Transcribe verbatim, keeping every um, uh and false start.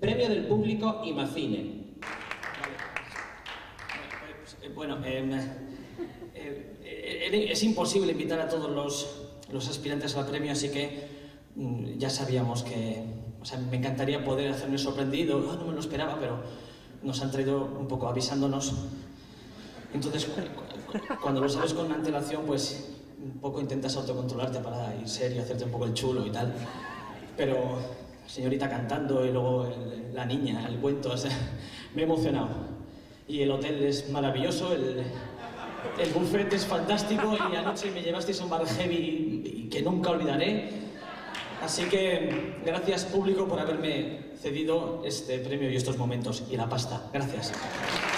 Premio del público Imagine. Bueno, eh, eh, eh, es imposible invitar a todos los, los aspirantes al premio, así que mm, ya sabíamos que... O sea, me encantaría poder hacerme sorprendido. Oh, no me lo esperaba, pero nos han traído un poco avisándonos. Entonces, cuando lo sabes con antelación, pues un poco intentas autocontrolarte para ir serio, hacerte un poco el chulo y tal. Pero señorita cantando y luego el, la niña, el cuento, o sea, me he emocionado. Y el hotel es maravilloso, el, el buffet es fantástico y anoche me llevasteis a un bar heavy y que nunca olvidaré. Así que gracias público por haberme cedido este premio y estos momentos y la pasta. Gracias.